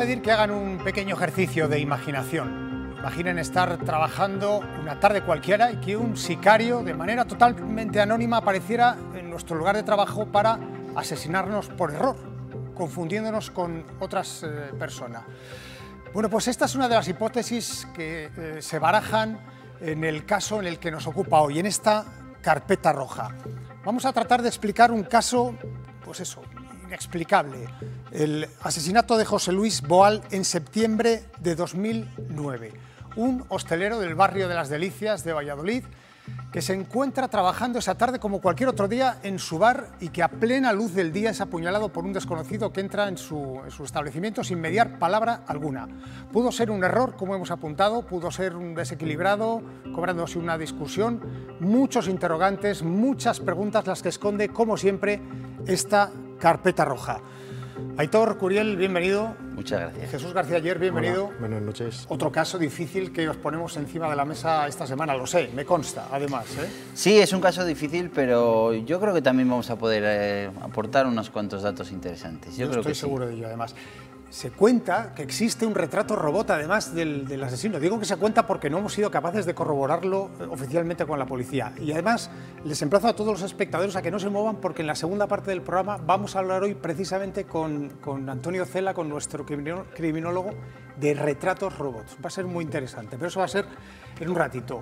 pedir que hagan un pequeño ejercicio de imaginación. Imaginen estar trabajando una tarde cualquiera y que un sicario, de manera totalmente anónima, apareciera en nuestro lugar de trabajo para asesinarnos por error, confundiéndonos con otras personas. Bueno, pues esta es una de las hipótesis que se barajan en el caso en el que nos ocupa hoy, en esta carpeta roja. Vamos a tratar de explicar un caso, pues eso, inexplicable. El asesinato de José Luis Boal en septiembre de 2009. Un hostelero del barrio de Las Delicias de Valladolid que se encuentra trabajando esa tarde como cualquier otro día en su bar y que a plena luz del día es apuñalado por un desconocido que entra en su establecimiento sin mediar palabra alguna. Pudo ser un error, como hemos apuntado, pudo ser un desequilibrado, cobrándose una discusión, muchos interrogantes, muchas preguntas las que esconde, como siempre, esta carpeta roja. Aitor Curiel, bienvenido. Muchas gracias. Jesús García Ayer, bienvenido. Hola, buenas noches. Otro caso difícil que os ponemos encima de la mesa esta semana, lo sé, me consta, además. Sí, es un caso difícil, pero yo creo que también vamos a poder aportar unos cuantos datos interesantes. Yo estoy seguro de ello, además. Se cuenta que existe un retrato robot, además del asesino. Digo que se cuenta porque no hemos sido capaces de corroborarlo oficialmente con la policía. Y además les emplazo a todos los espectadores a que no se muevan porque en la segunda parte del programa vamos a hablar hoy precisamente con Antonio Cela, con nuestro criminólogo, de retratos robots. Va a ser muy interesante, pero eso va a ser en un ratito.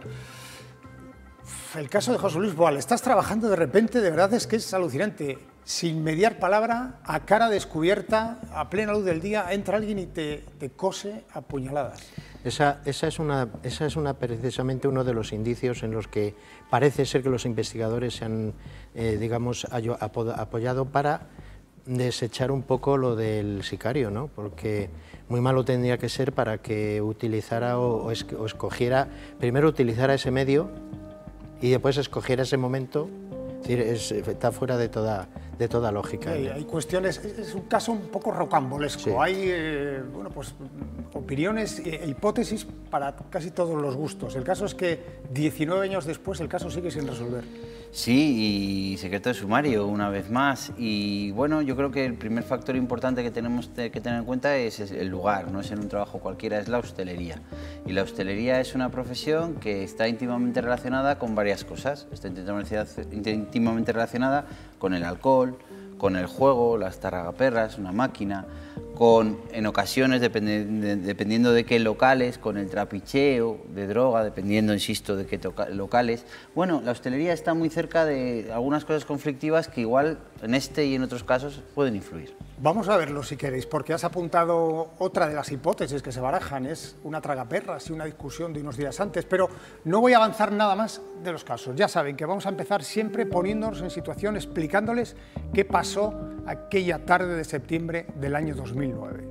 El caso de José Luis Boal. Estás trabajando de repente, de verdad es que es alucinante. Sin mediar palabra, a cara descubierta, a plena luz del día, entra alguien y te cose a puñaladas. Esa es precisamente uno de los indicios en los que parece ser que los investigadores se han, digamos, apoyado para desechar un poco lo del sicario, ¿no? Porque muy malo tendría que ser para que utilizara o escogiera, primero utilizara ese medio y después escogiera ese momento. Es decir, está fuera de toda lógica. Hay cuestiones, es un caso un poco rocambolesco. Sí. Hay bueno, pues, opiniones e hipótesis para casi todos los gustos. El caso es que 19 años después el caso sigue sin resolver. Sí, y secreto de sumario una vez más. Y bueno, yo creo que el primer factor importante que tenemos que tener en cuenta es el lugar, no es en un trabajo cualquiera, es la hostelería. Y la hostelería es una profesión que está íntimamente relacionada con varias cosas. Está íntimamente relacionada con el alcohol, con el juego, las tarragaperras, una máquina, con, en ocasiones, dependiendo de qué locales, con el trapicheo de droga, dependiendo, insisto, de qué locales. Bueno, la hostelería está muy cerca de algunas cosas conflictivas que igual en este y en otros casos pueden influir. Vamos a verlo si queréis, porque has apuntado otra de las hipótesis que se barajan, es una tragaperras y una discusión de unos días antes, pero no voy a avanzar nada más de los casos. Ya saben que vamos a empezar siempre poniéndonos en situación, explicándoles qué pasó aquella tarde de septiembre del año 2009.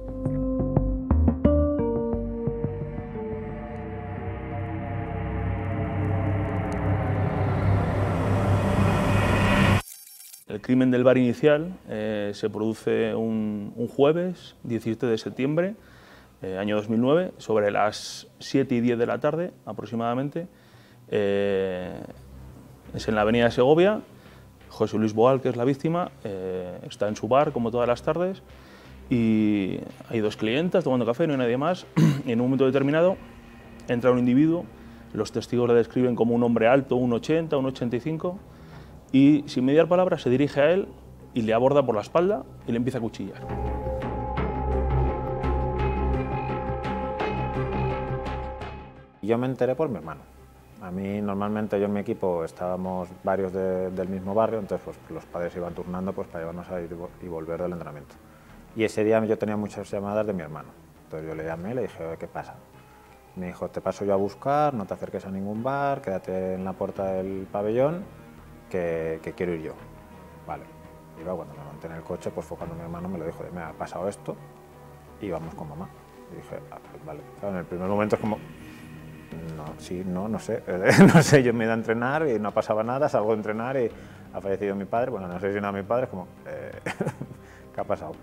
El crimen del bar inicial se produce un jueves 17 de septiembre, año 2009, sobre las 7:10 de la tarde aproximadamente. Es en la avenida de Segovia. José Luis Boal, que es la víctima, está en su bar como todas las tardes y hay dos clientas tomando café, no hay nadie más. Y en un momento determinado entra un individuo, los testigos le describen como un hombre alto, 1,80, 1,85, y sin mediar palabras se dirige a él y le aborda por la espalda y le empieza a cuchillar. Yo me enteré por mi hermano. A mí normalmente yo en mi equipo estábamos varios del mismo barrio, entonces pues, los padres iban turnando pues, para llevarnos a ir y volver del entrenamiento. Y ese día yo tenía muchas llamadas de mi hermano, entonces yo le llamé y le dije, ¿qué pasa? Me dijo, te paso yo a buscar, no te acerques a ningún bar, quédate en la puerta del pabellón, que quiero ir yo. Vale. Y luego cuando me monté en el coche, pues fue cuando mi hermano me lo dijo, me ha pasado esto y vamos con mamá. Y dije, pues vale. Claro, en el primer momento es como, no sé, no sé, yo me he ido a entrenar y no pasaba nada, salgo de entrenar y ha fallecido mi padre, bueno, no sé si no mi padre, es como, ¿qué ha pasado?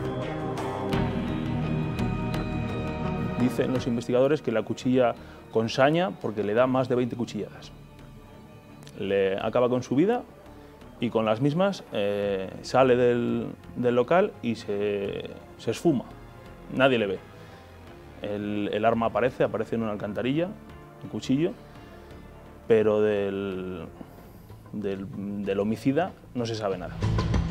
Dicen los investigadores que la cuchilla con saña porque le da más de 20 cuchilladas. Le acaba con su vida y con las mismas sale del local y se esfuma. nadie le ve. El arma aparece en una alcantarilla, un cuchillo, pero del homicida no se sabe nada.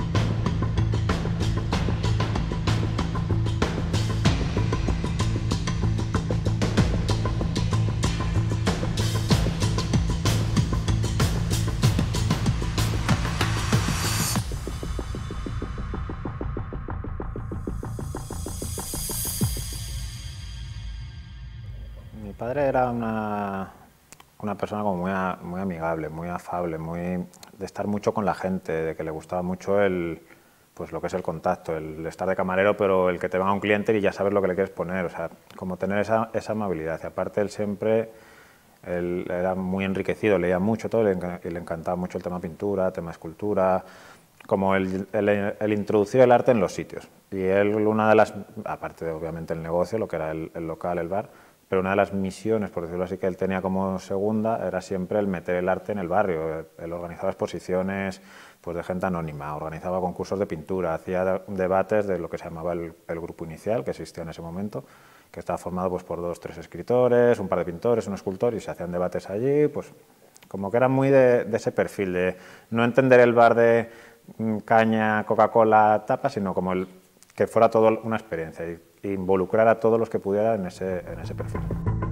Mi padre era una persona como muy amigable, muy afable, de estar mucho con la gente, de que le gustaba mucho pues lo que es el contacto, el estar de camarero, pero el que te va a un cliente y ya sabes lo que le quieres poner, o sea, como tener esa amabilidad. Y aparte él era muy enriquecido, leía mucho todo y le encantaba mucho el tema pintura, tema escultura, como el introducir el arte en los sitios. Y él, aparte de obviamente el negocio, lo que era el local, el bar, pero una de las misiones, por decirlo así, que él tenía como segunda era siempre el meter el arte en el barrio. Él organizaba exposiciones pues, de gente anónima, organizaba concursos de pintura, hacía debates de lo que se llamaba el grupo inicial, que existía en ese momento, que estaba formado pues, por 2 o 3 escritores, un par de pintores, un escultor, y se hacían debates allí, pues como que era muy de ese perfil, de no entender el bar de caña, Coca-Cola, tapa, sino como que fuera todo una experiencia y involucrar a todos los que pudiera en ese perfil.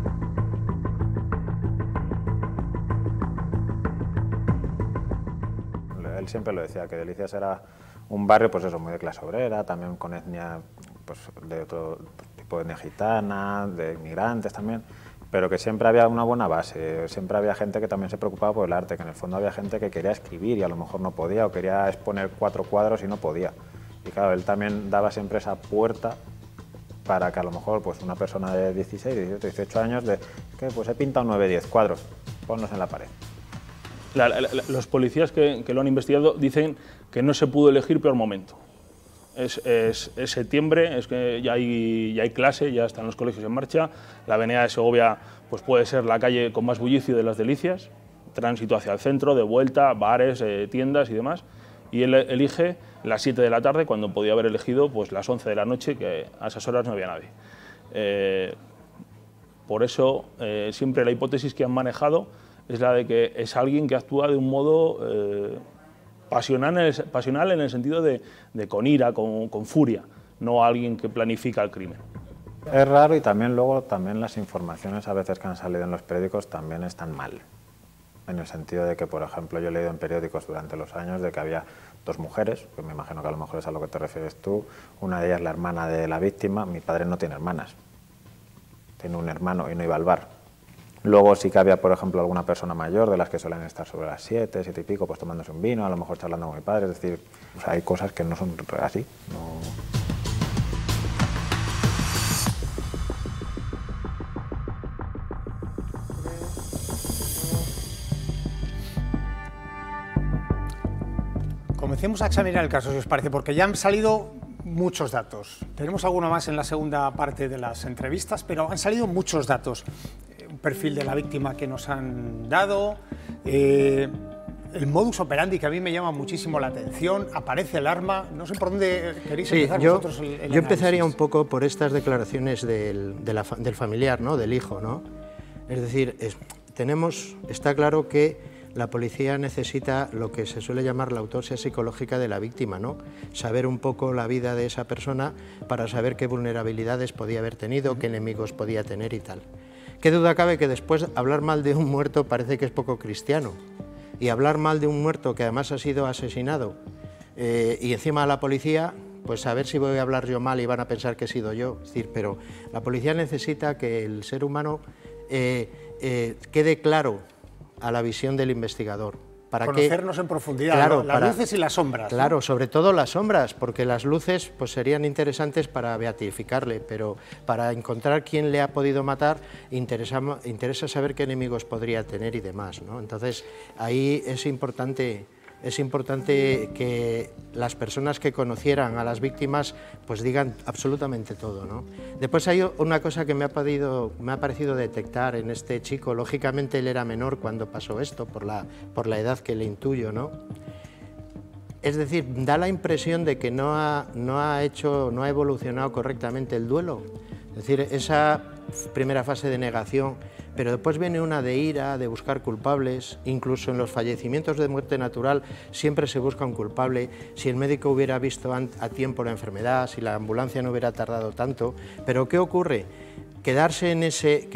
Él siempre lo decía, que Delicias era un barrio pues eso, muy de clase obrera, también con etnia pues, de otro tipo de etnia gitana, de inmigrantes también, pero que siempre había una buena base, siempre había gente que también se preocupaba por el arte, que en el fondo había gente que quería escribir y a lo mejor no podía, o quería exponer 4 cuadros y no podía. Y claro, él también daba siempre esa puerta para que a lo mejor pues, una persona de 16, 17, 18 años, que pues he pintado 9, 10 cuadros, ponlos en la pared. Los policías que lo han investigado dicen que no se pudo elegir peor momento. Es septiembre, es que ya hay clase, ya están los colegios en marcha. La avenida de Segovia pues puede ser la calle con más bullicio de las Delicias, tránsito hacia el centro, de vuelta, bares, tiendas y demás. Y él elige las 7 de la tarde, cuando podía haber elegido pues, las 11 de la noche, que a esas horas no había nadie. Por eso, siempre la hipótesis que han manejado es la de que es alguien que actúa de un modo pasional en el sentido de con ira, con furia, no alguien que planifica el crimen. Es raro y también luego las informaciones a veces que han salido en los periódicos también están mal. En el sentido de que, por ejemplo, yo he leído en periódicos durante los años de que había 2 mujeres, que me imagino que a lo mejor es a lo que te refieres tú, una de ellas la hermana de la víctima. Mi padre no tiene hermanas, tiene un hermano y no iba al bar. Luego sí que había, por ejemplo, alguna persona mayor de las que suelen estar sobre las 7, 7 y pico, pues tomándose un vino, a lo mejor charlando con mi padre, es decir, o sea, hay cosas que no son así. No... Comencemos a examinar el caso, si os parece, porque ya han salido muchos datos. Tenemos alguno más en la segunda parte de las entrevistas, pero han salido muchos datos. Un perfil de la víctima que nos han dado, el modus operandi que a mí me llama muchísimo la atención, aparece el arma, no sé por dónde queréis empezar vosotros el análisis. Yo empezaría un poco por estas declaraciones del familiar, ¿no? Del hijo, ¿no? Es decir, está claro que la policía necesita lo que se suele llamar la autopsia psicológica de la víctima, ¿no? Saber un poco la vida de esa persona para saber qué vulnerabilidades podía haber tenido, qué enemigos podía tener y tal. Qué duda cabe que después hablar mal de un muerto parece que es poco cristiano. Y hablar mal de un muerto que además ha sido asesinado y encima a la policía, pues a ver si voy a hablar yo mal y van a pensar que he sido yo. Es decir, pero la policía necesita que el ser humano quede claro a la visión del investigador. Para conocernos en profundidad, claro, las luces y las sombras. Claro, ¿no? Sobre todo las sombras, porque las luces pues, serían interesantes para beatificarle, pero para encontrar quién le ha podido matar interesa saber qué enemigos podría tener y demás, ¿no? Entonces, ahí es importante que las personas que conocieran a las víctimas pues digan absolutamente todo, ¿no? Después hay una cosa que me ha parecido detectar en este chico. Lógicamente él era menor cuando pasó esto, por la edad que le intuyo, ¿no? Es decir, da la impresión de que no ha evolucionado correctamente el duelo. Es decir, esa primera fase de negación, pero después viene una de ira, de buscar culpables. Incluso en los fallecimientos de muerte natural siempre se busca un culpable. Si el médico hubiera visto a tiempo la enfermedad, si la ambulancia no hubiera tardado tanto. Pero ¿qué ocurre? Quedarse en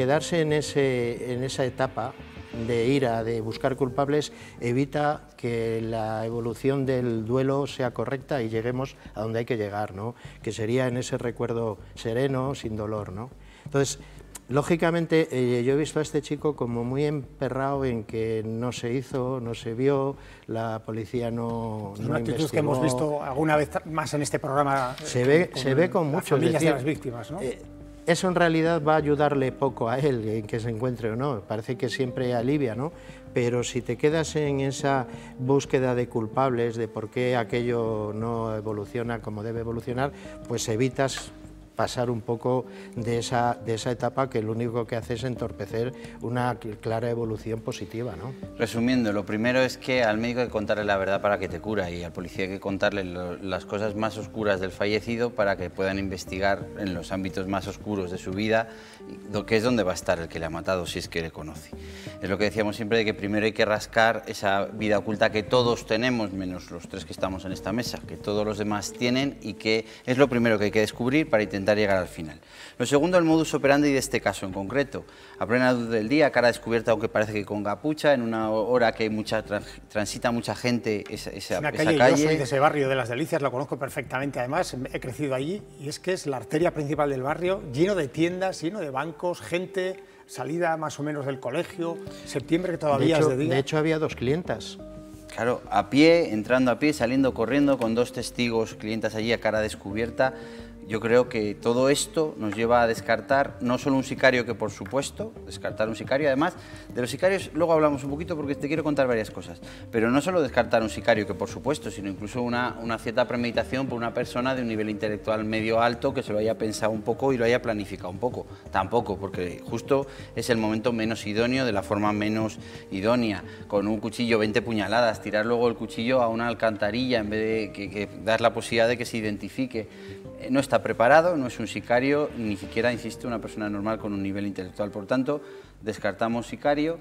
esa etapa de ira, de buscar culpables, evita que la evolución del duelo sea correcta y lleguemos a donde hay que llegar, ¿no? Que sería en ese recuerdo sereno, sin dolor, ¿no? Entonces, lógicamente, yo he visto a este chico como muy emperrado en que no se hizo, no se vio, la policía no una actitud investigó. que hemos visto alguna vez más en este programa. Se ve con mucho. Familias de las víctimas, ¿no? Eso en realidad va a ayudarle poco a él, en que se encuentre o no, parece que siempre alivia, ¿no? Pero si te quedas en esa búsqueda de culpables, de por qué aquello no evoluciona como debe evolucionar, pues evitas pasar un poco de esa etapa que lo único que hace es entorpecer una clara evolución positiva, ¿no? Resumiendo, lo primero es que al médico hay que contarle la verdad para que te cura y al policía hay que contarle las cosas más oscuras del fallecido para que puedan investigar en los ámbitos más oscuros de su vida, que es donde va a estar el que le ha matado si es que le conoce. Es lo que decíamos siempre de que primero hay que rascar esa vida oculta que todos tenemos, menos los tres que estamos en esta mesa, que todos los demás tienen y que es lo primero que hay que descubrir para intentar llegar al final. Lo segundo, el modus operandi de este caso en concreto. A plena luz del día, cara descubierta, aunque parece que con capucha, en una hora que transita mucha gente esa calle. Yo soy de ese barrio de Las Delicias, lo conozco perfectamente, además he crecido allí y es que es la arteria principal del barrio, lleno de tiendas, lleno de bancos, gente, salida más o menos del colegio, septiembre que todavía es de día. De hecho había 2 clientas. Claro, a pie, entrando a pie, saliendo corriendo, con 2 testigos, clientas allí a cara descubierta. Yo creo que todo esto nos lleva a descartar no solo un sicario, que por supuesto, descartar un sicario, además de los sicarios luego hablamos un poquito porque te quiero contar varias cosas, pero no solo descartar un sicario, que por supuesto, sino incluso una cierta premeditación por una persona de un nivel intelectual medio alto que se lo haya pensado un poco y lo haya planificado un poco, tampoco, porque justo es el momento menos idóneo, de la forma menos idónea, con un cuchillo 20 puñaladas, tirar luego el cuchillo a una alcantarilla en vez de que dar la posibilidad de que se identifique. No está preparado, no es un sicario, ni siquiera, insisto, una persona normal con un nivel intelectual. Por tanto, descartamos sicario.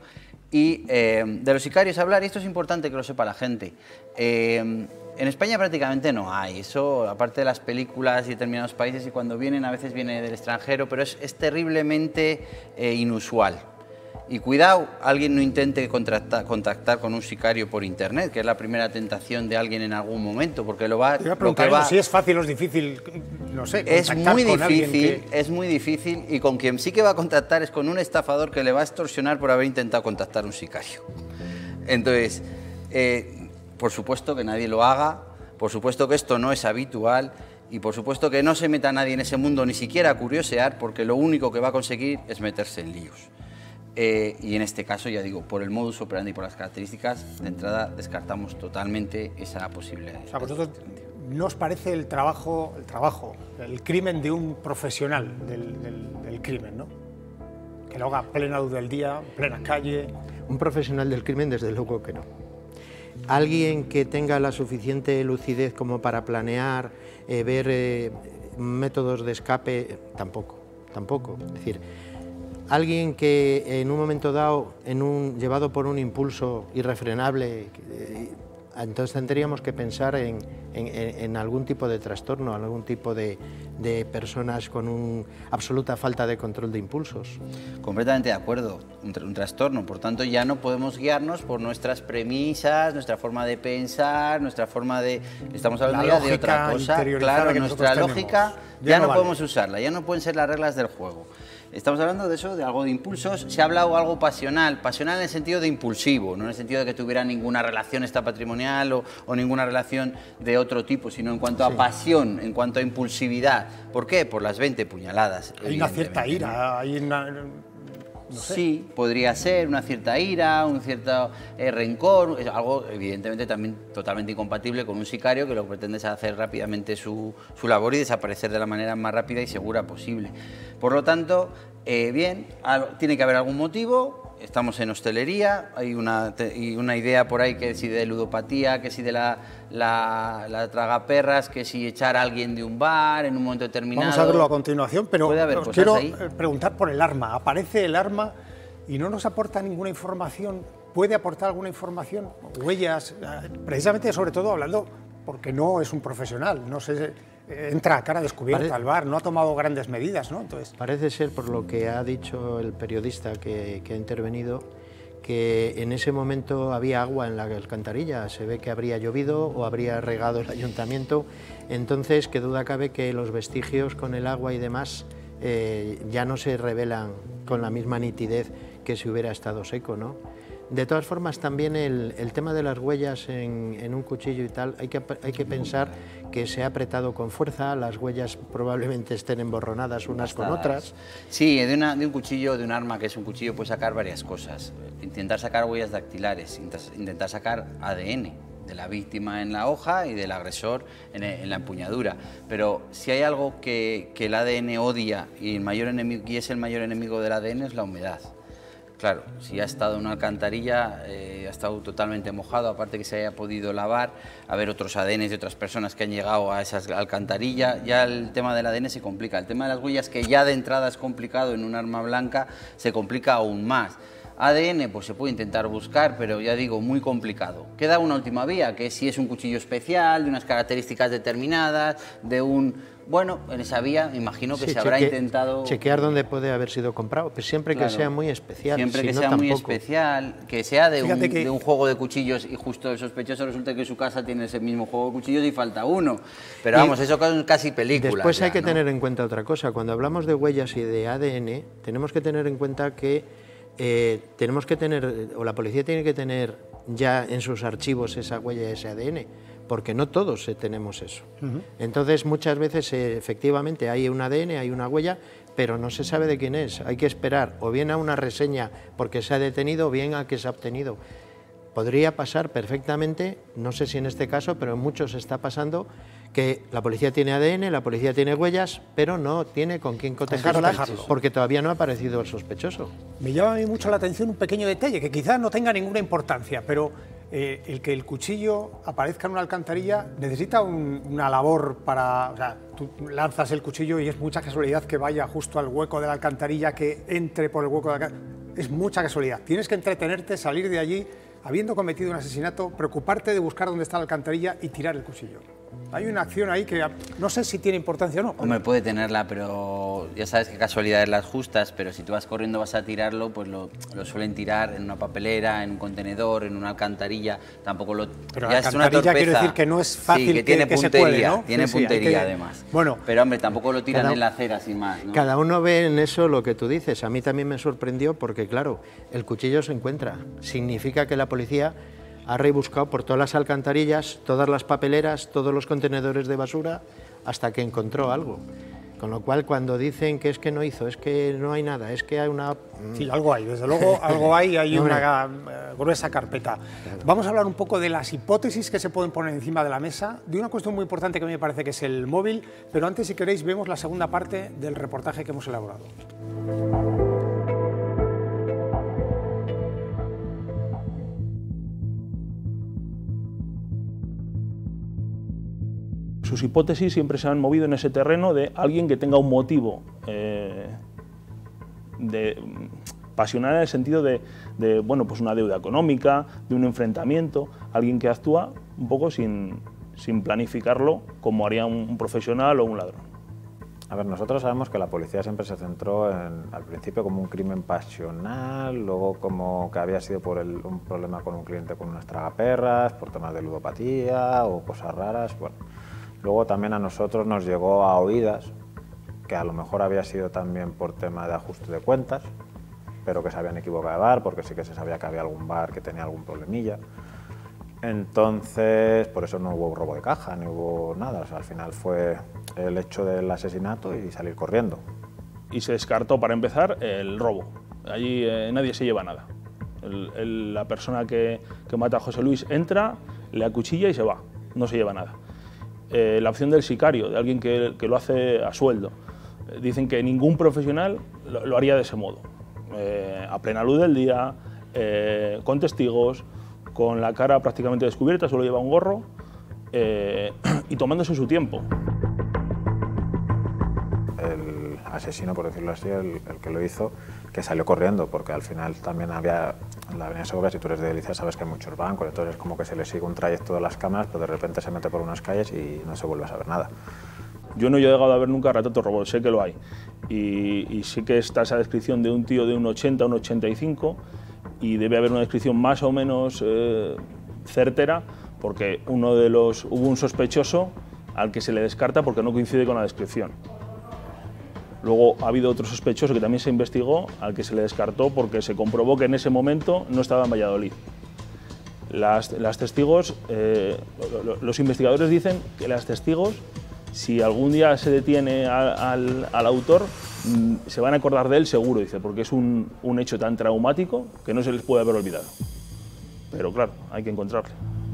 Y de los sicarios hablar, y esto es importante que lo sepa la gente, en España prácticamente no hay, eso aparte de las películas y determinados países, y cuando vienen a veces viene del extranjero, pero es terriblemente inusual. Y cuidado, alguien no intente contactar con un sicario por internet, que es la primera tentación de alguien en algún momento, porque lo va... Te iba a preguntar si es fácil o es difícil, no sé, contactar con alguien que... Es muy difícil, y con quien sí que va a contactar es con un estafador que le va a extorsionar por haber intentado contactar a un sicario. Entonces, por supuesto que nadie lo haga, por supuesto que esto no es habitual, y por supuesto que no se meta nadie en ese mundo, ni siquiera a curiosear, porque lo único que va a conseguir es meterse en líos. Y en este caso, ya digo, por el modus operandi y por las características, de entrada descartamos totalmente esa posibilidad. O sea, vosotros, ¿no os parece el crimen de un profesional del crimen, ¿no? Que lo haga a plena luz del día, en plena calle? Un profesional del crimen, desde luego que no. Alguien que tenga la suficiente lucidez como para planear, ver métodos de escape, tampoco. Es decir, alguien que en un momento dado, llevado por un impulso irrefrenable, entonces tendríamos que pensar en algún tipo de trastorno, algún tipo de personas con una absoluta falta de control de impulsos. Completamente de acuerdo, un trastorno. Por tanto, ya no podemos guiarnos por nuestras premisas, nuestra forma de pensar, nuestra forma de... Estamos hablando ya de otra cosa. Claro, nuestra lógica ya no podemos usarla, ya no pueden ser las reglas del juego. Estamos hablando de eso, de algo de impulsos. Se ha hablado algo pasional en el sentido de impulsivo, no en el sentido de que tuviera ninguna relación extrapatrimonial o ninguna relación de otro tipo, sino en cuanto a pasión, en cuanto a impulsividad. ¿Por qué? Por las 20 puñaladas. Hay una cierta ira, hay una... No sé. Sí, podría ser una cierta ira, un cierto rencor, es algo evidentemente también totalmente incompatible con un sicario que lo que pretende es hacer rápidamente su labor y desaparecer de la manera más rápida y segura posible. Por lo tanto, bien, tiene que haber algún motivo, estamos en hostelería, hay una idea por ahí que si de ludopatía, que si de la tragaperras, que si echar a alguien de un bar en un momento determinado. Vamos a verlo a continuación, pero os quiero ahí. Preguntar por el arma. Aparece el arma y no nos aporta ninguna información. ¿Puede aportar alguna información? Huellas, precisamente sobre todo hablando porque no es un profesional, no se entra a cara descubierta al bar, no ha tomado grandes medidas, ¿no? Entonces, parece ser, por lo que ha dicho el periodista que ha intervenido, que en ese momento había agua en la alcantarilla, se ve que habría llovido o habría regado el ayuntamiento, entonces qué duda cabe que los vestigios con el agua y demás ya no se revelan con la misma nitidez que si hubiera estado seco, ¿no? De todas formas, también el tema de las huellas en un cuchillo y tal, hay que pensar que se ha apretado con fuerza, las huellas probablemente estén emborronadas unas con otras. Sí, de un cuchillo, de un arma que es un cuchillo, puedes sacar varias cosas. Intentar sacar huellas dactilares, intentar sacar ADN de la víctima en la hoja y del agresor en la empuñadura. Pero si hay algo que el ADN odia y es el mayor enemigo del ADN es la humedad. Claro, si ha estado en una alcantarilla, ha estado totalmente mojado, aparte que se haya podido lavar, haber otros ADN de otras personas que han llegado a esas alcantarillas, ya el tema del ADN se complica. El tema de las huellas, que ya de entrada es complicado en un arma blanca, se complica aún más. ADN, pues se puede intentar buscar, pero ya digo, muy complicado. Queda una última vía, que es si es un cuchillo especial, de unas características determinadas, de un... Bueno, en esa vía imagino que se habrá intentado... Chequear dónde puede haber sido comprado, pues siempre que sea muy especial. Siempre que sea muy especial, que sea de un juego de cuchillos y justo el sospechoso resulta que en su casa tiene ese mismo juego de cuchillos y falta uno. Pero vamos, eso es casi película. Después hay que tener en cuenta otra cosa. Cuando hablamos de huellas y de ADN, tenemos que tener en cuenta que la policía tiene que tener ya en sus archivos esa huella y ese ADN, porque no todos tenemos eso. Entonces, muchas veces efectivamente hay un ADN, hay una huella, pero no se sabe de quién es. Hay que esperar o bien a una reseña porque se ha detenido o bien a que se ha obtenido. Podría pasar perfectamente, no sé si en este caso, pero en muchos está pasando, que la policía tiene ADN, la policía tiene huellas, pero no tiene con quién cotejarlas porque todavía no ha aparecido el sospechoso. Me llama a mí mucho la atención un pequeño detalle que quizás no tenga ninguna importancia, pero el que el cuchillo aparezca en una alcantarilla necesita una labor para... O sea, tú lanzas el cuchillo y es mucha casualidad que vaya justo al hueco de la alcantarilla, que entre por el hueco de la alcantarilla. Es mucha casualidad. Tienes que entretenerte, salir de allí, habiendo cometido un asesinato, preocuparte de buscar dónde está la alcantarilla y tirar el cuchillo. Hay una acción ahí que no sé si tiene importancia o no. Hombre, puede tenerla, pero ya sabes que casualidades las justas, pero si tú vas corriendo vas a tirarlo, pues lo suelen tirar en una papelera, en un contenedor, en una alcantarilla, tampoco lo... Pero ya la alcantarilla quiero decir que no es fácil, sí, que se cuele, ¿no? Tiene puntería además. Bueno, pero hombre, tampoco lo tiran en la acera sin más, ¿no? Cada uno ve en eso lo que tú dices. A mí también me sorprendió porque, claro, el cuchillo se encuentra. Significa que la policía ha rebuscado por todas las alcantarillas, todas las papeleras, todos los contenedores de basura, hasta que encontró algo. Con lo cual, cuando dicen que es que no hizo, es que no hay nada, es que hay una... Sí, algo hay, desde luego algo hay una gruesa carpeta. Claro. Vamos a hablar un poco de las hipótesis que se pueden poner encima de la mesa, de una cuestión muy importante que a mí me parece que es el móvil, pero antes, si queréis, vemos la segunda parte del reportaje que hemos elaborado. Sus hipótesis siempre se han movido en ese terreno de alguien que tenga un motivo pasional en el sentido de bueno, pues una deuda económica, de un enfrentamiento, alguien que actúa un poco sin planificarlo como haría un profesional o un ladrón. A ver, nosotros sabemos que la policía siempre se centró al principio como un crimen pasional, luego como que había sido por un problema con un cliente con unas tragaperras, por temas de ludopatía o cosas raras, bueno. Luego también a nosotros nos llegó a oídas que a lo mejor había sido también por tema de ajuste de cuentas, pero que se habían equivocado de bar, porque sí que se sabía que había algún bar que tenía algún problemilla. Entonces, por eso no hubo robo de caja, ni hubo nada. O sea, al final fue el hecho del asesinato y salir corriendo. Y se descartó, para empezar, el robo. Allí nadie se lleva nada. La persona que mata a José Luis entra, le acuchilla y se va, no se lleva nada. La opción del sicario, de alguien que lo hace a sueldo. Dicen que ningún profesional lo haría de ese modo. a plena luz del día, con testigos, con la cara prácticamente descubierta, solo lleva un gorro y tomándose su tiempo. El asesino, por decirlo así, el que lo hizo, que salió corriendo, porque al final también había, en la avenida Segovia, si tú eres de Galicia sabes que hay muchos bancos, entonces es como que se le sigue un trayecto de las cámaras, pero de repente se mete por unas calles y no se vuelve a saber nada. Yo no he llegado a ver nunca retrato robot, sé que lo hay, y sí que está esa descripción de un tío de un 80, un 85, y debe haber una descripción más o menos certera, porque hubo un sospechoso al que se le descarta porque no coincide con la descripción. Luego ha habido otro sospechoso que también se investigó, al que se le descartó porque se comprobó que en ese momento no estaba en Valladolid. Las testigos, los investigadores dicen que las testigos, si algún día se detiene al autor, se van a acordar de él seguro, dice, porque es un hecho tan traumático que no se les puede haber olvidado. Pero claro, hay que encontrarle.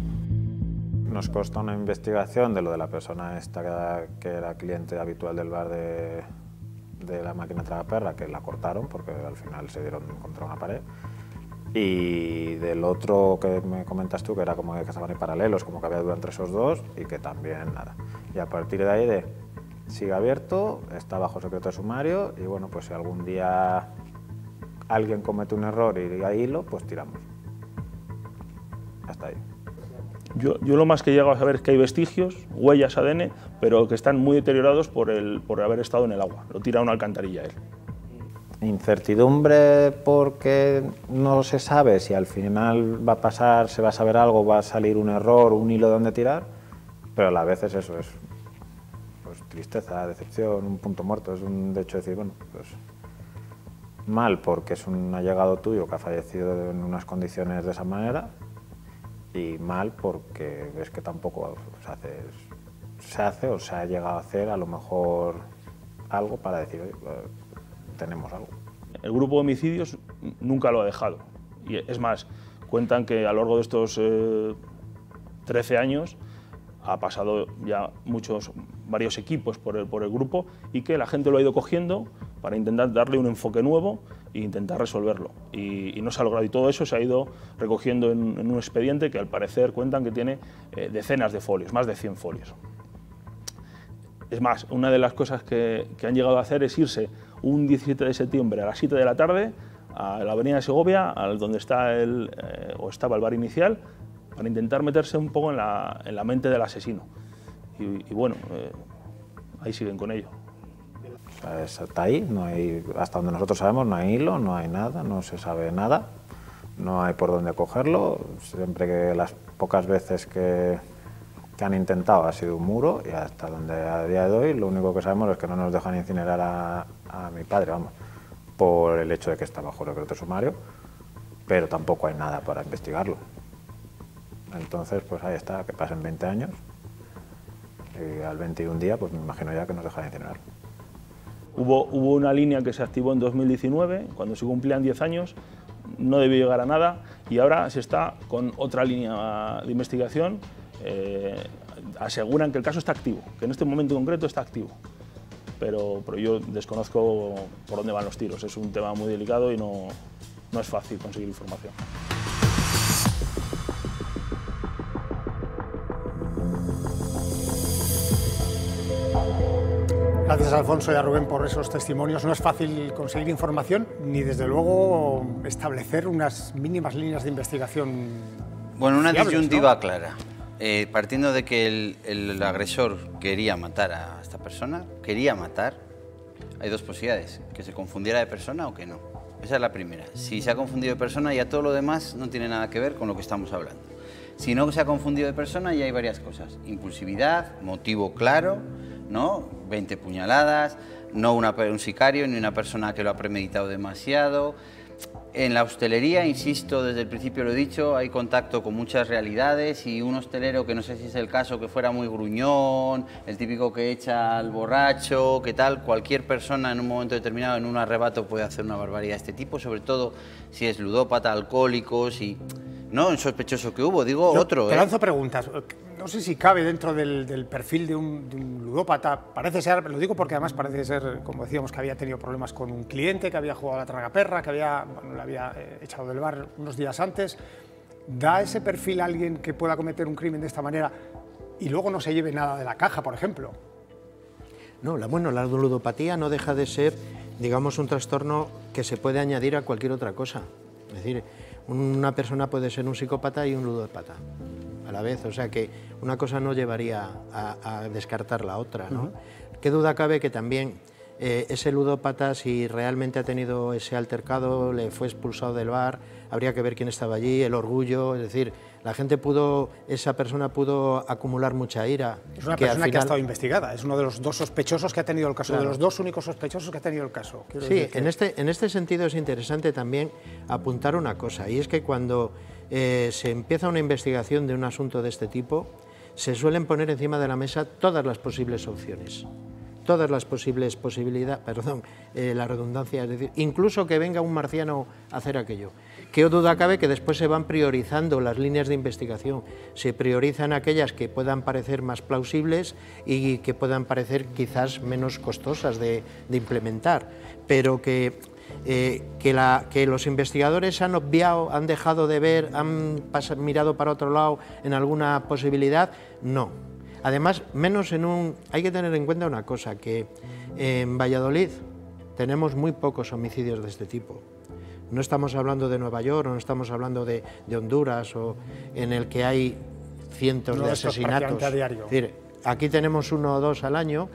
Nos consta una investigación de lo de la persona esta que era cliente habitual del bar de la máquina tragaperra, que la cortaron porque al final se dieron contra una pared, y del otro que me comentas tú, que era como que estaban en paralelos, como que había duda entre esos dos, y que también nada. Y a partir de ahí sigue abierto, está bajo secreto de sumario, y bueno, pues si algún día alguien comete un error y hay hilo, pues tiramos. Hasta ahí. Yo lo más que he llegado a saber es que hay vestigios, huellas ADN, pero que están muy deteriorados por haber estado en el agua. Lo tira a una alcantarilla él. Incertidumbre porque no se sabe si al final va a pasar, se va a saber algo, va a salir un error, un hilo donde tirar, pero a la vez es eso, es pues, tristeza, decepción, un punto muerto, es un de hecho decir, bueno, pues mal porque es un allegado tuyo que ha fallecido en unas condiciones de esa manera, y mal porque ves que tampoco se hace o se ha llegado a hacer a lo mejor algo para decir, oye, tenemos algo. El grupo de homicidios nunca lo ha dejado. Y es más, cuentan que a lo largo de estos 13 años ha pasado ya varios equipos por el grupo, y que la gente lo ha ido cogiendo para intentar darle un enfoque nuevo e intentar resolverlo. Y no se ha logrado, y todo eso se ha ido recogiendo en un expediente que al parecer cuentan que tiene decenas de folios, más de 100 folios. Es más, una de las cosas que han llegado a hacer es irse un 17 de septiembre a las 7 de la tarde a la avenida de Segovia, donde está estaba el bar inicial, para intentar meterse un poco en la mente del asesino. Y bueno, ahí siguen con ello. Está ahí, no hay, hasta donde nosotros sabemos, no hay hilo, no hay nada, no se sabe nada, no hay por dónde cogerlo. Siempre que las pocas veces que han intentado ha sido un muro, y hasta donde a día de hoy lo único que sabemos es que no nos dejan incinerar a mi padre, vamos, por el hecho de que está bajo secreto sumario, pero tampoco hay nada para investigarlo. Entonces, pues ahí está, que pasen 20 años y al 21 día, pues me imagino ya que nos dejan incinerar. Hubo una línea que se activó en 2019, cuando se cumplían 10 años, no debió llegar a nada, y ahora se está con otra línea de investigación. Aseguran que el caso está activo, que en este momento concreto está activo, pero yo desconozco por dónde van los tiros. Es un tema muy delicado y no es fácil conseguir información. Gracias a Alfonso y a Rubén por esos testimonios. No es fácil conseguir información ni desde luego establecer unas mínimas líneas de investigación. Bueno, una fiables, disyuntiva ¿no? clara. Partiendo de que el agresor quería matar a esta persona, hay dos posibilidades: que se confundiera de persona o que no. Esa es la primera. Si se ha confundido de persona, ya todo lo demás no tiene nada que ver con lo que estamos hablando. Si no se ha confundido de persona, ya hay varias cosas: impulsividad, motivo claro, ¿no? 20 puñaladas, no un sicario ni una persona que lo ha premeditado demasiado. En la hostelería, insisto, desde el principio lo he dicho, hay contacto con muchas realidades, y un hostelero que no sé si es el caso, que fuera muy gruñón, el típico que echa al borracho, que tal, cualquier persona en un momento determinado, en un arrebato, puede hacer una barbaridad de este tipo, sobre todo si es ludópata, alcohólico, si... No, el sospechoso que hubo, digo otro. Te lanzo preguntas. no sé si cabe dentro del perfil de un ludópata. Parece ser, lo digo porque además parece ser, como decíamos, que había tenido problemas con un cliente, que había jugado a la tragaperra, que le había echado del bar unos días antes. ¿Da ese perfil a alguien que pueda cometer un crimen de esta manera y luego no se lleve nada de la caja, por ejemplo? No, la ludopatía no deja de ser, digamos, un trastorno que se puede añadir a cualquier otra cosa. Es decir, una persona puede ser un psicópata y un ludópata a la vez, o sea que una cosa no llevaría a descartar la otra, ¿no? Qué duda cabe que también ese ludópata, si realmente ha tenido ese altercado, le fue expulsado del bar, habría que ver quién estaba allí, el orgullo, es decir, esa persona pudo acumular mucha ira. Es una persona que ha estado investigada, es uno de los dos sospechosos que ha tenido el caso, claro, de los dos únicos sospechosos que ha tenido el caso. Sí, en este sentido es interesante también apuntar una cosa, y es que cuando se empieza una investigación de un asunto de este tipo, se suelen poner encima de la mesa todas las posibles opciones. Todas las posibles posibilidades, la redundancia, es decir, incluso que venga un marciano a hacer aquello. ¿Qué duda cabe que después se van priorizando las líneas de investigación? Se priorizan aquellas que puedan parecer más plausibles y que puedan parecer quizás menos costosas de implementar, pero que los investigadores han obviado, han dejado de ver, han mirado para otro lado en alguna posibilidad, no. Además, hay que tener en cuenta una cosa, que en Valladolid tenemos muy pocos homicidios de este tipo. No estamos hablando de Nueva York, no estamos hablando de Honduras, o en el que hay cientos de asesinatos. A diario. Es decir, aquí tenemos 1 o 2 al año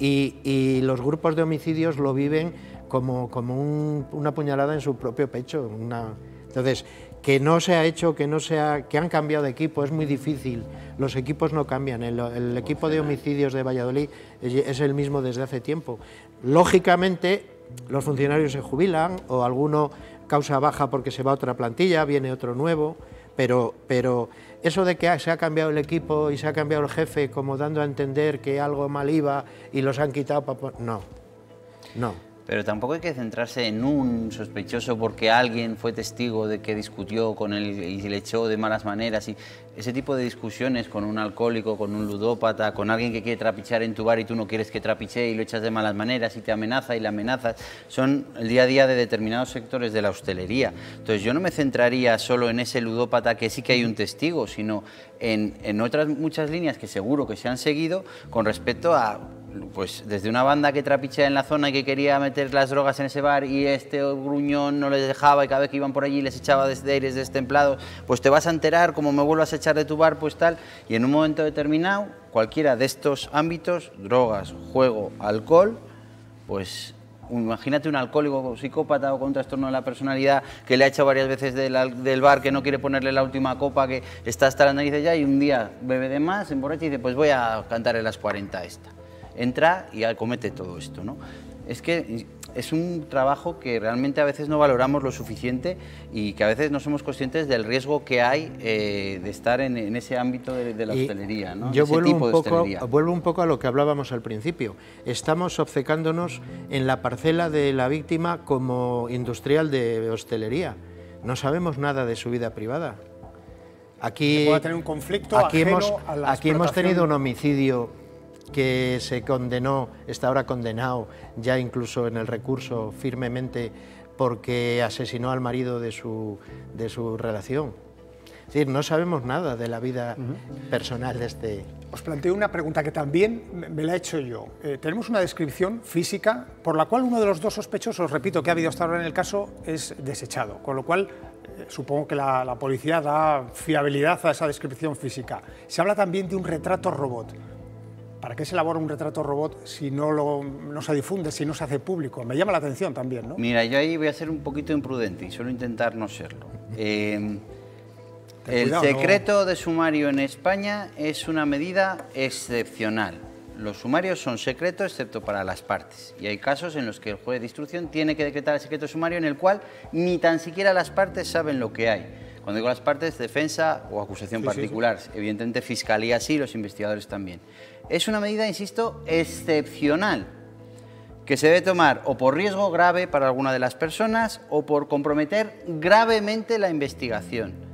y los grupos de homicidios lo viven como una puñalada en su propio pecho. Entonces, que no se ha hecho, que han cambiado de equipo, es muy difícil. Los equipos no cambian. El equipo de homicidios de Valladolid es el mismo desde hace tiempo. Lógicamente, los funcionarios se jubilan o alguno causa baja porque se va a otra plantilla, viene otro nuevo, pero eso de que se ha cambiado el equipo y se ha cambiado el jefe como dando a entender que algo mal iba y los han quitado, no. Pero tampoco hay que centrarse en un sospechoso porque alguien fue testigo de que discutió con él y le echó de malas maneras. Y ese tipo de discusiones con un alcohólico, con un ludópata, con alguien que quiere trapichear en tu bar y tú no quieres que trapichee y lo echas de malas maneras y te amenaza y le amenazas, son el día a día de determinados sectores de la hostelería. Entonces yo no me centraría solo en ese ludópata que sí que hay un testigo, sino en otras muchas líneas que seguro que se han seguido con respecto a, pues desde una banda que trapichea en la zona y que quería meter las drogas en ese bar y este gruñón no les dejaba y cada vez que iban por allí les echaba desde aires destemplados, pues te vas a enterar, como me vuelvas a echar de tu bar, pues tal, y en un momento determinado, cualquiera de estos ámbitos, drogas, juego, alcohol, pues imagínate un alcohólico o psicópata o con trastorno de la personalidad que le ha echado varias veces del bar, que no quiere ponerle la última copa, que está hasta la nariz ya y un día bebe de más, se emborracha y dice, pues voy a cantar en las 40 esta. Entra y comete todo esto, ¿no? Es que es un trabajo que realmente a veces no valoramos lo suficiente y que a veces no somos conscientes del riesgo que hay de estar en ese ámbito de la hostelería, ¿no? Yo vuelvo un poco a lo que hablábamos al principio. Estamos obcecándonos en la parcela de la víctima como industrial de hostelería. No sabemos nada de su vida privada. Aquí puede tener un conflicto ajeno a la aquí hemos tenido un homicidio que se condenó, está ahora condenado ya incluso en el recurso firmemente porque asesinó al marido de su relación. Es decir, no sabemos nada de la vida personal de este... Os planteo una pregunta que también me la he hecho yo. Tenemos una descripción física por la cual uno de los dos sospechosos, repito, que ha habido hasta ahora en el caso, es desechado, con lo cual supongo que la policía da fiabilidad a esa descripción física. Se habla también de un retrato robot. ¿Para qué se elabora un retrato robot si no se difunde, si no se hace público? Me llama la atención también, ¿no? Mira, yo ahí voy a ser un poquito imprudente y suelo intentar no serlo. El secreto de sumario en España es una medida excepcional. Los sumarios son secretos excepto para las partes y hay casos en los que el juez de instrucción tiene que decretar el secreto sumario en el cual ni tan siquiera las partes saben lo que hay. Cuando digo las partes, defensa o acusación particular. Sí. Evidentemente, fiscalía sí, los investigadores también. Es una medida, insisto, excepcional, que se debe tomar o por riesgo grave para alguna de las personas o por comprometer gravemente la investigación.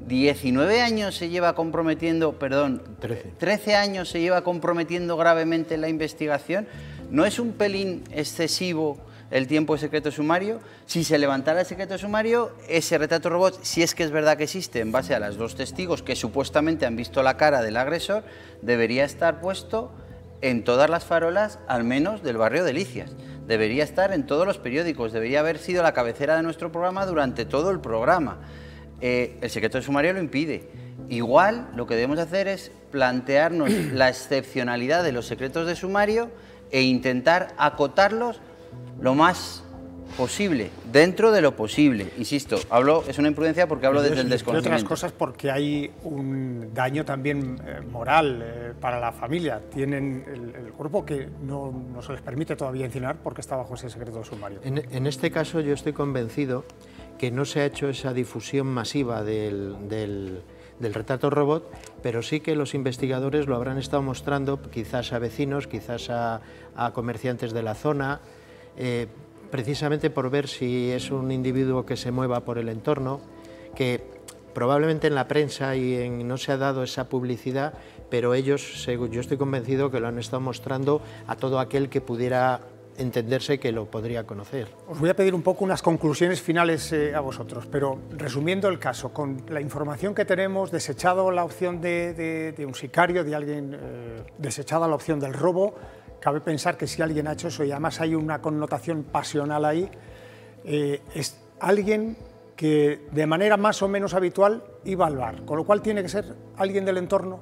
19 años se lleva comprometiendo, perdón, 13 años se lleva comprometiendo gravemente la investigación. ¿No es un pelín excesivo el tiempo de secreto sumario? Si se levantara el secreto sumario, ese retrato robot, si es que es verdad que existe, en base a las 2 testigos que supuestamente han visto la cara del agresor, debería estar puesto en todas las farolas, al menos del barrio de Delicias. Debería estar en todos los periódicos, debería haber sido la cabecera de nuestro programa durante todo el programa. El secreto de sumario lo impide. Igual lo que debemos hacer es plantearnos la excepcionalidad de los secretos de sumario e intentar acotarlos lo más posible, dentro de lo posible. Insisto, es una imprudencia porque hablo desde el desconocimiento. Entre otras cosas porque hay un daño también moral para la familia. Tienen el cuerpo que no se les permite todavía incinerar porque está bajo ese secreto de sumario. En este caso yo estoy convencido que no se ha hecho esa difusión masiva del retrato robot, pero sí que los investigadores lo habrán estado mostrando quizás a vecinos, quizás a comerciantes de la zona, precisamente por ver si es un individuo que se mueva por el entorno, que probablemente en la prensa no se ha dado esa publicidad, pero ellos, yo estoy convencido que lo han estado mostrando a todo aquel que pudiera entenderse que lo podría conocer. Os voy a pedir un poco unas conclusiones finales a vosotros, pero resumiendo el caso, con la información que tenemos, desechado la opción de un sicario, de alguien, desechada la opción del robo, cabe pensar que si alguien ha hecho eso y además hay una connotación pasional ahí, es alguien que de manera más o menos habitual iba al bar, con lo cual tiene que ser alguien del entorno.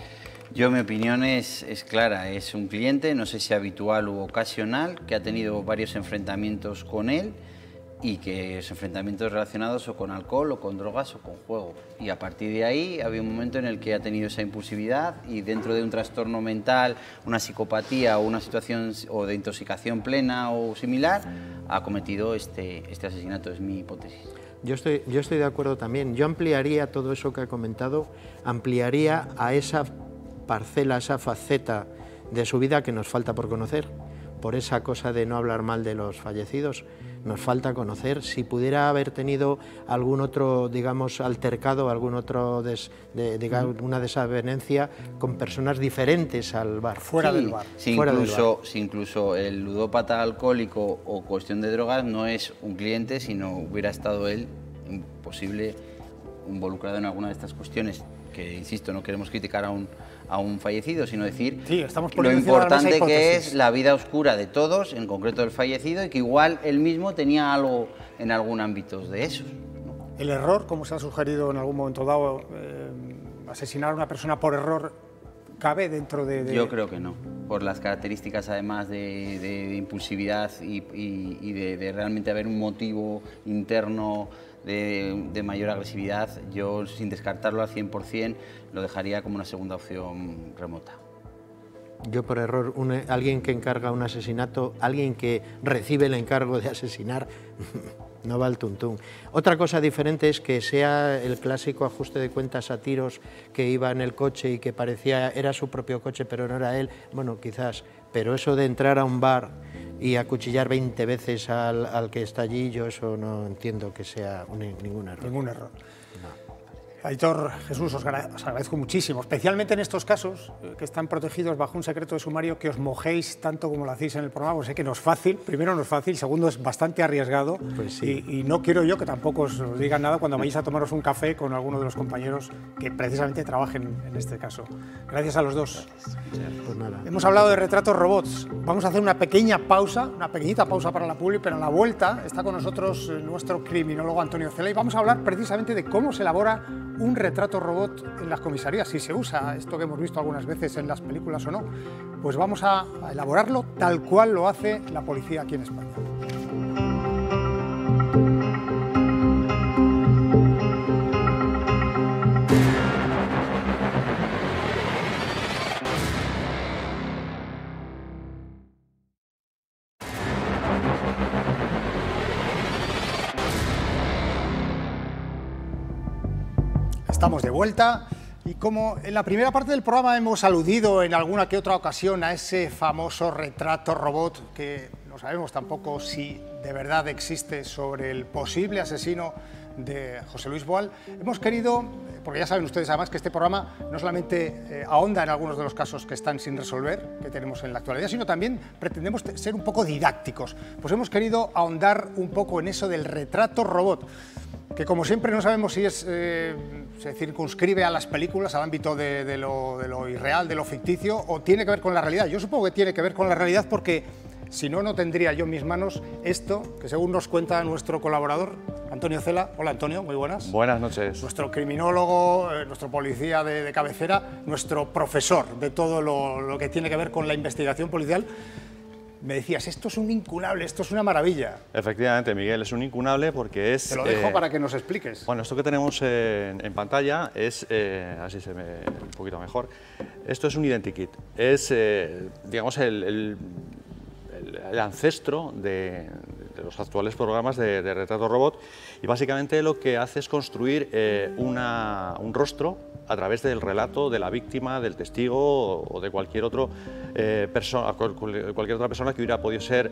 Mi opinión es clara, es un cliente, no sé si habitual u ocasional, que ha tenido varios enfrentamientos con él y que esos enfrentamientos relacionados o con alcohol o con drogas o con juego. Y a partir de ahí había un momento en el que ha tenido esa impulsividad y dentro de un trastorno mental, una psicopatía o una situación o de intoxicación plena o similar, ha cometido este asesinato, es mi hipótesis. Yo estoy de acuerdo también. Yo ampliaría todo eso que ha comentado, ampliaría a esa parcela, esa faceta de su vida que nos falta por conocer, por esa cosa de no hablar mal de los fallecidos, nos falta conocer. Si pudiera haber tenido algún otro, digamos, altercado, algún otro, una desavenencia con personas diferentes al bar. Fuera del bar. Si incluso el ludópata alcohólico o cuestión de drogas no es un cliente, sino hubiera estado él posible involucrado en alguna de estas cuestiones, que insisto, no queremos criticar a un fallecido, sino decir lo importante que es la vida oscura de todos, en concreto del fallecido, y que igual él mismo tenía algo en algún ámbito de esos, ¿no? El error, como se ha sugerido en algún momento dado, asesinar a una persona por error, ¿cabe dentro de...? Yo creo que no, por las características además de impulsividad y de realmente haber un motivo interno de mayor agresividad. Yo, sin descartarlo al 100%, lo dejaría como una segunda opción remota. Yo por error, alguien que encarga un asesinato, alguien que recibe el encargo de asesinar, no va al tuntún. Otra cosa diferente es que sea el clásico ajuste de cuentas a tiros, que iba en el coche y que era su propio coche, pero no era él. Bueno, quizás, pero eso de entrar a un bar y acuchillar 20 veces al que está allí, yo eso no entiendo que sea ningún error. Ningún error. Aitor, Jesús, os agradezco muchísimo, especialmente en estos casos que están protegidos bajo un secreto de sumario, que os mojéis tanto como lo hacéis en el programa, pues sé que no es fácil, primero no es fácil, segundo es bastante arriesgado, pues sí. y no quiero yo que tampoco os digan nada cuando vayáis a tomaros un café con alguno de los compañeros que precisamente trabajen en este caso. Gracias a los dos. Pues nada. Hemos hablado de retratos robots, vamos a hacer una pequeñita pausa para la publi, pero a la vuelta está con nosotros nuestro criminólogo Antonio Cela y vamos a hablar precisamente de cómo se elabora un retrato robot en las comisarías, si se usa esto que hemos visto algunas veces en las películas o no. Pues vamos a elaborarlo tal cual lo hace la policía aquí en España. Estamos de vuelta y como en la primera parte del programa hemos aludido en alguna que otra ocasión a ese famoso retrato robot que no sabemos tampoco si de verdad existe sobre el posible asesino de José Luis Boal. Hemos querido, porque ya saben ustedes además que este programa no solamente ahonda en algunos de los casos que están sin resolver, que tenemos en la actualidad, sino también pretendemos ser un poco didácticos. Pues hemos querido ahondar un poco en eso del retrato robot, que como siempre no sabemos si se circunscribe a las películas, al ámbito de lo irreal, de lo ficticio, o tiene que ver con la realidad. Yo supongo que tiene que ver con la realidad porque si no, no tendría yo en mis manos esto, que según nos cuenta nuestro colaborador, Antonio Cela. Hola Antonio, muy buenas. Buenas noches. Nuestro criminólogo, nuestro policía de cabecera, nuestro profesor de todo lo que tiene que ver con la investigación policial. Me decías, esto es un incunable, esto es una maravilla. Efectivamente, Miguel, es un incunable porque es... Te lo dejo para que nos expliques. Bueno, esto que tenemos en pantalla es, así se ve un poquito mejor, esto es un identikit. Es, digamos, el ancestro de los actuales programas de retrato robot, y básicamente lo que hace es construir un rostro a través del relato de la víctima, del testigo o de cualquier otra persona que hubiera podido ser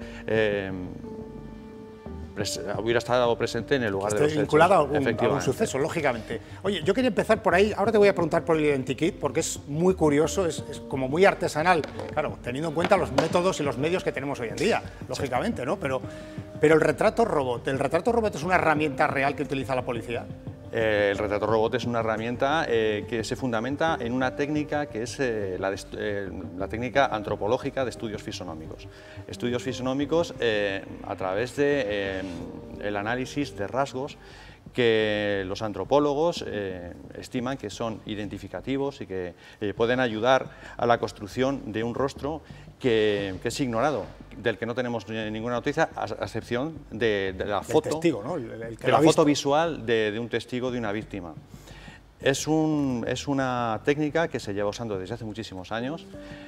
hubiera estado presente en el lugar de los hechos. Vinculada a un suceso, lógicamente. Oye, yo quería empezar por ahí, ahora te voy a preguntar por el identikit, porque es muy curioso, es como muy artesanal, claro, teniendo en cuenta los métodos y los medios que tenemos hoy en día, lógicamente, ¿no? Pero el retrato robot ¿es una herramienta real que utiliza la policía? El retrato robot es una herramienta que se fundamenta en una técnica que es la técnica antropológica de estudios fisonómicos. Estudios fisonómicos a través de el análisis de rasgos que los antropólogos estiman que son identificativos y que pueden ayudar a la construcción de un rostro que es ignorado, del que no tenemos ninguna noticia, a excepción de la foto, testigo, ¿no? de la foto visual de un testigo, de una víctima. Es una técnica que se lleva usando desde hace muchísimos años.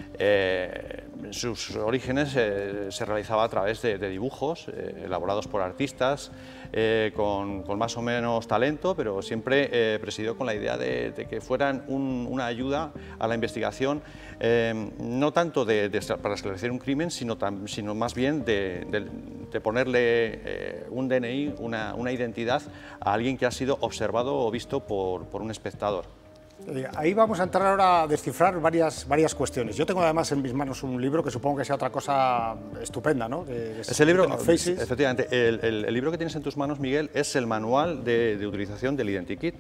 Sus orígenes se realizaba a través de dibujos elaborados por artistas con más o menos talento, pero siempre presidido con la idea de que fueran una ayuda a la investigación, no tanto para esclarecer un crimen, sino más bien de ponerle un DNI, una identidad a alguien que ha sido observado o visto por un espectador. Ahí vamos a entrar ahora a descifrar varias cuestiones. Yo tengo además en mis manos un libro que supongo que sea otra cosa estupenda, ¿no? Ese libro, efectivamente, el libro que tienes en tus manos, Miguel, es el manual de utilización del identikit.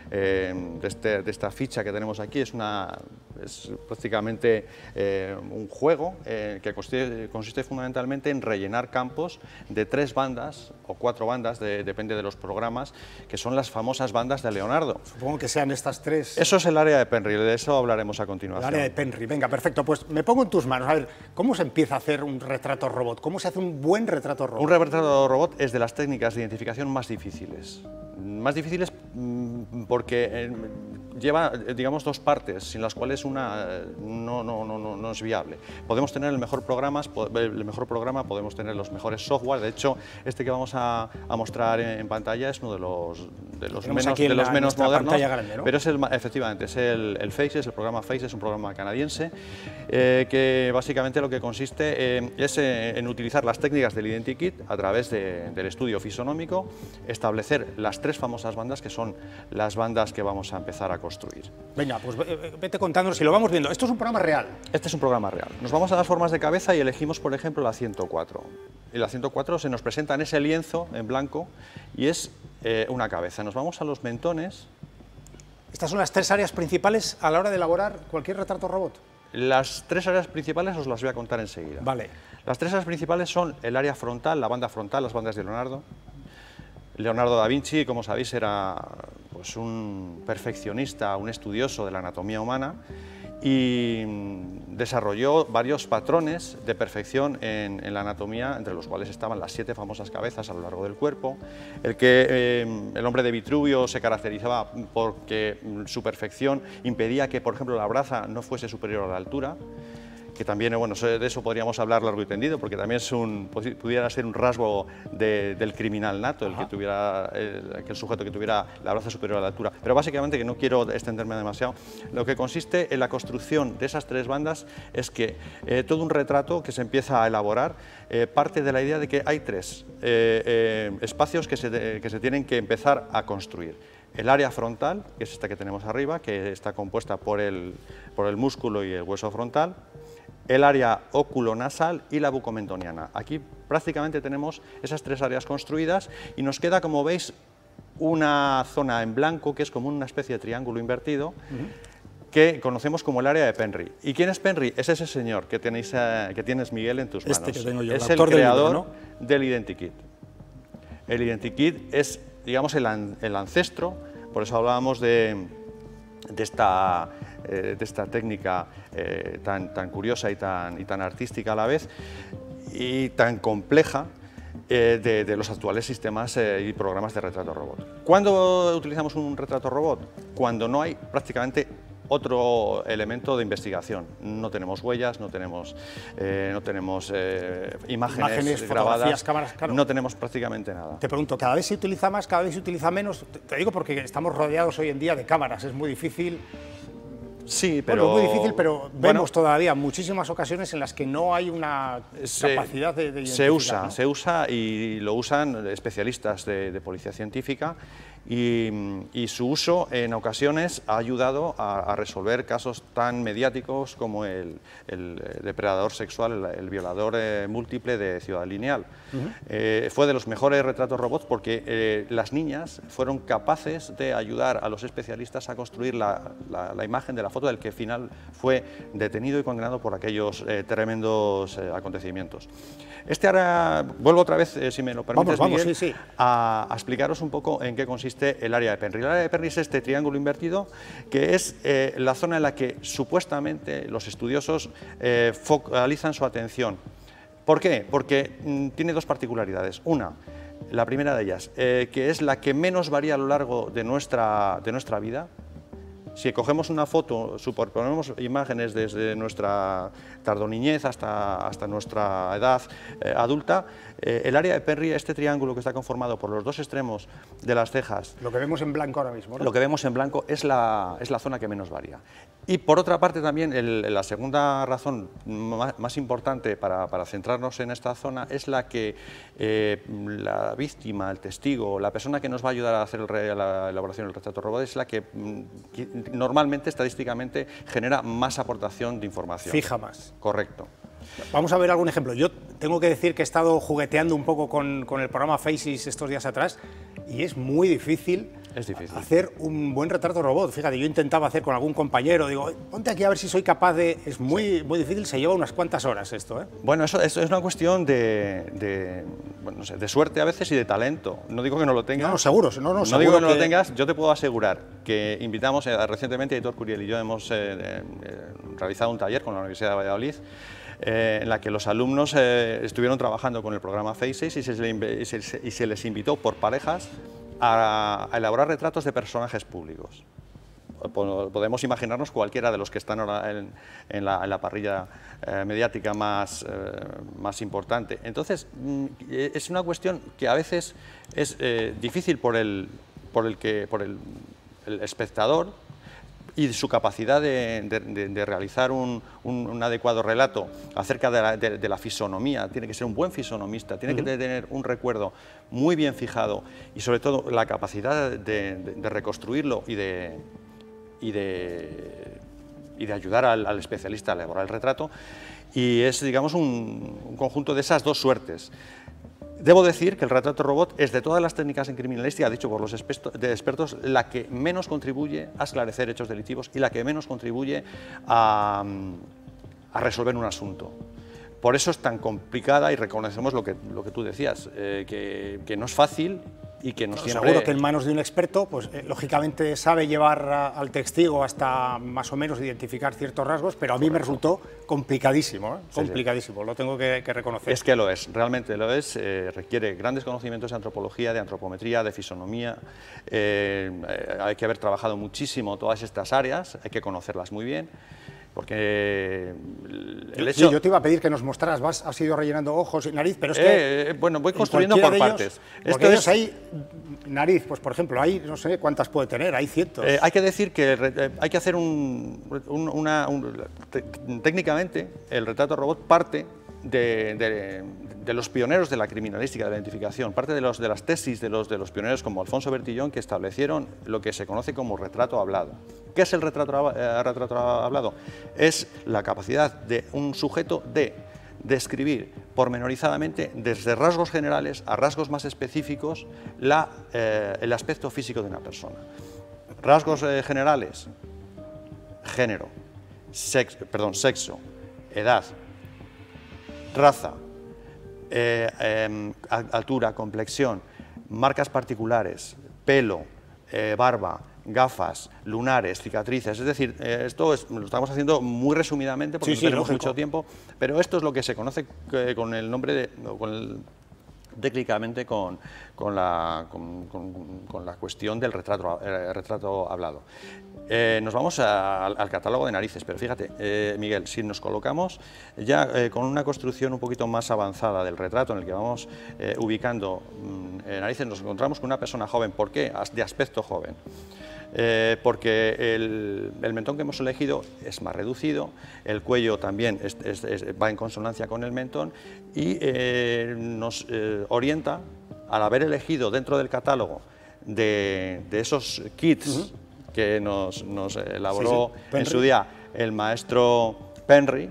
De esta ficha que tenemos aquí, es prácticamente un juego que consiste fundamentalmente en rellenar campos de 3 bandas o 4 bandas, depende de los programas, que son las famosas bandas de Leonardo. Supongo que sean estas 3. Eso es el área de Penry, de eso hablaremos a continuación. El área de Penry, venga, perfecto. Pues me pongo en tus manos. A ver, ¿cómo se empieza a hacer un retrato robot? ¿Cómo se hace un buen retrato robot? Un retrato robot es de las técnicas de identificación más difíciles. Más difíciles porque lleva, digamos, 2 partes, sin las cuales una no es viable. Podemos tener el mejor programa, podemos tener los mejores software. De hecho, este que vamos a mostrar en pantalla es uno de los menos modernos, grande, ¿no? Pero es efectivamente es el Faces, el programa Faces, es un programa canadiense que básicamente lo que consiste es en utilizar las técnicas del identikit a través del estudio fisonómico, establecer las 3 famosas bandas que son las bandas que vamos a empezar a construir. Venga, pues vete contándonos si lo vamos viendo. Esto es un programa real. Este es un programa real. Nos vamos a dar formas de cabeza y elegimos, por ejemplo, la 104. Y la 104 se nos presenta en ese lienzo en blanco y es una cabeza. Nos vamos a los mentones. Estas son las 3 áreas principales a la hora de elaborar cualquier retrato robot. Las 3 áreas principales os las voy a contar enseguida. Vale. Las 3 áreas principales son el área frontal, la banda frontal, las bandas de Leonardo. Leonardo da Vinci, como sabéis, era pues, un perfeccionista, un estudioso de la anatomía humana y desarrolló varios patrones de perfección en la anatomía, entre los cuales estaban las 7 famosas cabezas a lo largo del cuerpo. El hombre de Vitruvio se caracterizaba porque su perfección impedía que, por ejemplo, la braza no fuese superior a la altura, que también, bueno, de eso podríamos hablar largo y tendido, porque también es pudiera ser un rasgo del criminal nato, el que tuviera, el sujeto que tuviera la braza superior a la altura. Pero básicamente, que no quiero extenderme demasiado, lo que consiste en la construcción de esas tres bandas es que todo un retrato que se empieza a elaborar parte de la idea de que hay tres espacios que se tienen que empezar a construir. El área frontal, que es esta que tenemos arriba, que está compuesta por el músculo y el hueso frontal, el área óculo-nasal y la bucomentoniana. Aquí prácticamente tenemos esas tres áreas construidas y nos queda, como veis, una zona en blanco que es como una especie de triángulo invertido, que conocemos como el área de Penry. ¿Y quién es Penry? Es ese señor que tienes, Miguel, en tus manos. Que tengo yo, es el creador del Identikit. El Identikit es, digamos, el ancestro, por eso hablábamos de esta técnica tan curiosa y tan artística a la vez, y tan compleja de los actuales sistemas y programas de retrato robot. ¿Cuándo utilizamos un retrato robot? Cuando no hay prácticamente otro elemento de investigación. No tenemos huellas, no tenemos imágenes grabadas, cámaras, claro. No tenemos prácticamente nada. Te pregunto, ¿cada vez se utiliza más, cada vez se utiliza menos? Te digo porque estamos rodeados hoy en día de cámaras, es muy difícil. Sí, pero... Bueno, es muy difícil, pero vemos todavía muchísimas ocasiones en las que no hay una capacidad de identificar. Se usa y lo usan especialistas de policía científica, y su uso en ocasiones ha ayudado a resolver casos tan mediáticos como el depredador sexual, el violador múltiple de Ciudad Lineal. Fue de los mejores retratos robots porque las niñas fueron capaces de ayudar a los especialistas a construir la imagen de la foto del que al final fue detenido y condenado por aquellos tremendos acontecimientos. Ahora vuelvo otra vez, si me lo permites, Miguel, sí. a explicaros un poco en qué consiste el área de Penry. El área de Penry es este triángulo invertido, que es la zona en la que supuestamente los estudiosos focalizan su atención. ¿Por qué? Porque tiene dos particularidades. Una, la primera de ellas, que es la que menos varía a lo largo de nuestra vida. Si cogemos una foto, superponemos imágenes desde nuestra tardoniñez hasta nuestra edad adulta, el área de Penry, este triángulo que está conformado por los dos extremos de las cejas... Lo que vemos en blanco ahora mismo, ¿no? Lo que vemos en blanco es la zona que menos varía. Y por otra parte también, la segunda razón más importante para centrarnos en esta zona es la que la víctima, el testigo, la persona que nos va a ayudar a hacer la elaboración del retrato robot es la que normalmente, estadísticamente, genera más aportación de información. Fija más. Correcto. Vamos a ver algún ejemplo. Yo tengo que decir que he estado jugueteando un poco con el programa Faces estos días atrás y es muy difícil. Es difícil hacer un buen retrato robot. Fíjate, yo intentaba hacer con algún compañero, digo, ponte aquí a ver si soy capaz de... Es muy difícil, se lleva unas cuantas horas esto, ¿eh? Bueno, eso es una cuestión de suerte a veces y de talento. No digo que no lo tengas. No, seguro. No digo que no lo tengas. Yo te puedo asegurar que invitamos recientemente a Aitor Curiel y yo hemos realizado un taller con la Universidad de Valladolid en la que los alumnos estuvieron trabajando con el programa Faces y se les invitó por parejas a elaborar retratos de personajes públicos. Podemos imaginarnos cualquiera de los que están ahora en la parrilla mediática más importante. Entonces, es una cuestión que a veces es difícil por el espectador y su capacidad de realizar un adecuado relato acerca de la fisonomía. Tiene que ser un buen fisonomista, tiene que tener un recuerdo muy bien fijado y sobre todo la capacidad de reconstruirlo y de ayudar al especialista a elaborar el retrato, y es, digamos, un conjunto de esas dos suertes. Debo decir que el retrato robot es, de todas las técnicas en criminalística, dicho por los expertos, la que menos contribuye a esclarecer hechos delictivos y la que menos contribuye a resolver un asunto. Por eso es tan complicada y reconocemos lo que tú decías, que no es fácil y que no siempre... Seguro que en manos de un experto, pues lógicamente sabe llevar al testigo hasta más o menos identificar ciertos rasgos, pero a mí me resultó complicadísimo, complicadísimo, sí. Lo tengo que reconocer. Es que lo es, realmente lo es, requiere grandes conocimientos de antropología, de antropometría, de fisonomía, hay que haber trabajado muchísimo todas estas áreas, hay que conocerlas muy bien. porque el hecho... Sí, yo te iba a pedir que nos mostraras, has ido rellenando ojos y nariz, pero es que... bueno, voy construyendo por partes. Porque ellos hay nariz, pues por ejemplo, hay no sé cuántas puede tener, hay cientos. Hay que decir que hay que hacer técnicamente el retrato robot parte de los pioneros de la criminalística, de la identificación, parte de las tesis de los pioneros como Alfonso Bertillón, que establecieron lo que se conoce como retrato hablado. ¿Qué es el retrato hablado? Es la capacidad de un sujeto de describir pormenorizadamente, desde rasgos generales a rasgos más específicos, el aspecto físico de una persona. Rasgos generales: género, sexo, edad, raza, altura, complexión, marcas particulares, pelo, barba, gafas, lunares, cicatrices. Es decir, esto lo estamos haciendo muy resumidamente porque no tenemos mucho tiempo, pero esto es lo que se conoce con el nombre de... técnicamente con la cuestión del retrato hablado. Nos vamos al catálogo de narices, pero fíjate, Miguel, si nos colocamos ya con una construcción un poquito más avanzada del retrato en el que vamos ubicando narices, nos encontramos con una persona joven. ¿Por qué? De aspecto joven. Porque el mentón que hemos elegido es más reducido, el cuello también va en consonancia con el mentón y nos orienta, al haber elegido dentro del catálogo de esos kits que nos elaboró en su día el maestro Penry,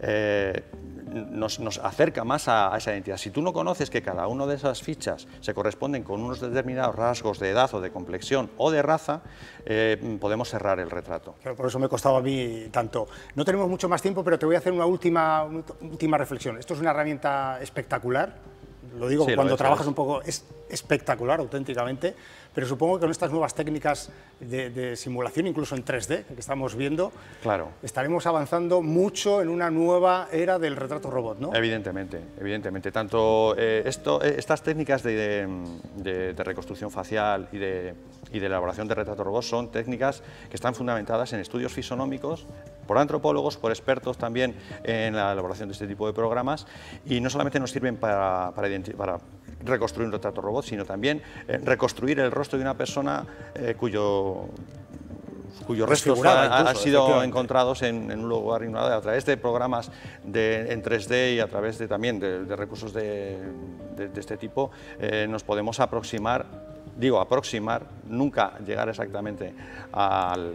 nos acerca más a esa identidad. Si tú no conoces que cada una de esas fichas se corresponden con unos determinados rasgos de edad o de complexión o de raza, podemos cerrar el retrato. Claro, por eso me costaba a mí tanto. No tenemos mucho más tiempo, pero te voy a hacer una última reflexión. Esto es una herramienta espectacular. Lo digo cuando trabajas un poco, es espectacular auténticamente, pero supongo que con estas nuevas técnicas de simulación, incluso en 3D, que estamos viendo, claro, estaremos avanzando mucho en una nueva era del retrato robot, ¿no? Evidentemente, evidentemente. Tanto estas técnicas de reconstrucción facial y de elaboración de retrato robot son técnicas que están fundamentadas en estudios fisonómicos por antropólogos, por expertos también en la elaboración de este tipo de programas, y no solamente nos sirven para reconstruir un retrato robot, sino también reconstruir el rostro de una persona cuyos restos han sido encontrados en un lugar ignorado a través de programas en 3D y a través también de recursos de este tipo. Nos podemos aproximar, nunca llegar exactamente al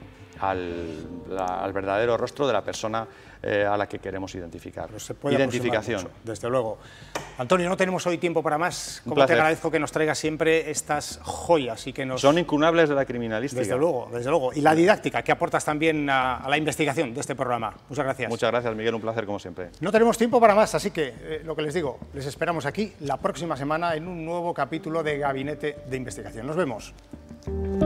verdadero rostro de la persona a la que queremos identificar. Pero se puede identificación. Mucho, desde luego. Antonio, no tenemos hoy tiempo para más. Como te agradezco que nos traigas siempre estas joyas y que nos... Son incunables de la criminalística. Desde luego, desde luego. Y la didáctica que aportas también a la investigación de este programa. Muchas gracias. Muchas gracias, Miguel. Un placer, como siempre. No tenemos tiempo para más, así que lo que les digo, les esperamos aquí la próxima semana en un nuevo capítulo de Gabinete de Investigación. Nos vemos.